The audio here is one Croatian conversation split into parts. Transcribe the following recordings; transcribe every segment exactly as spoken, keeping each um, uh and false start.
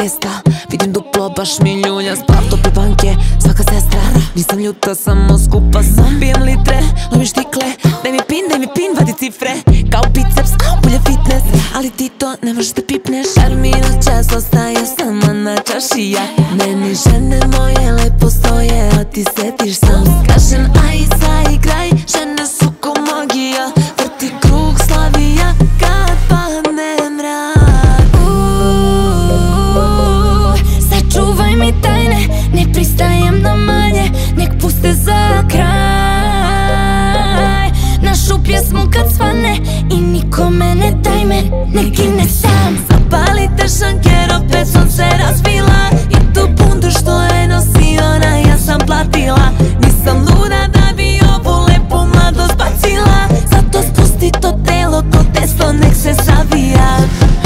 mesta. Vidim duplo, baš mi ljulja. Spav topi banke, svaka sestra. Nisam ljuta, samo skupa sam. Pijem litre, lovim štikle. Daj mi pin, daj mi pin, vadi cifre. Kao biceps, bulja fitness. Ali ti to ne možeš da pipneš. Šarmina čas ostaje sama na čaši. Ja, meni žene moje lepo stoje, a ti setiš sam. Skašen, aj, zaigraj, žene su ko magija. Vrti krug, slavija, kad padne mrak. Uuuu, sačuvaj mi tajne, ne pristajem na manje. Nek puste za kraj našu pjesmu kad svane i nikome ne daj me, nek gine sam. Zapalite šanker, opet sunce razbila. I tu bundu što je nosi ona, ja sam platila. Nisam luda da bi ovu lepu mladost bacila. Zato spusti to telo ko testo, nek se savija.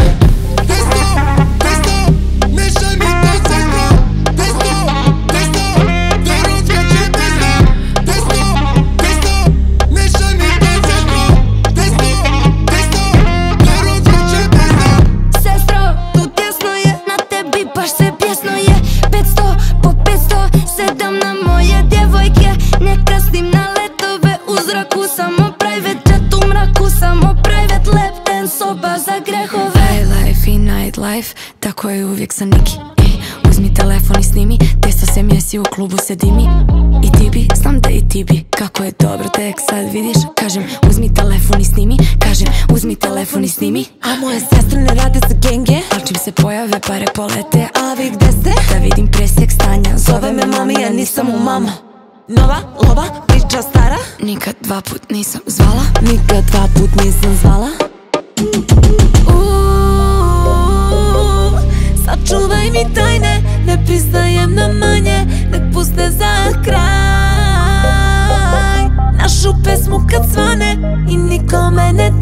Life, tako je uvijek sa Niki. Ej, uzmi telefon i snimi, testo se mjesi u klubu se dimi. I ti bi, znam da i ti bi, kako je dobro tek sad vidiš. Kažem, uzmi telefon i snimi, kažem, uzmi telefon i snimi. A moje sestre ne rade za genge, al čim se pojave pare polete. A vi gde ste? Da vidim presek stanja, zove me mami, ja nisam u mama. Nova, lova, priča stara. Nikad dva put nisam zvala. Nikad dva put nisam zvala. Sačuvaj mi tajne, ne pristajem na manje. Nek puste za kraj našu pesmu kad svane i nikome ne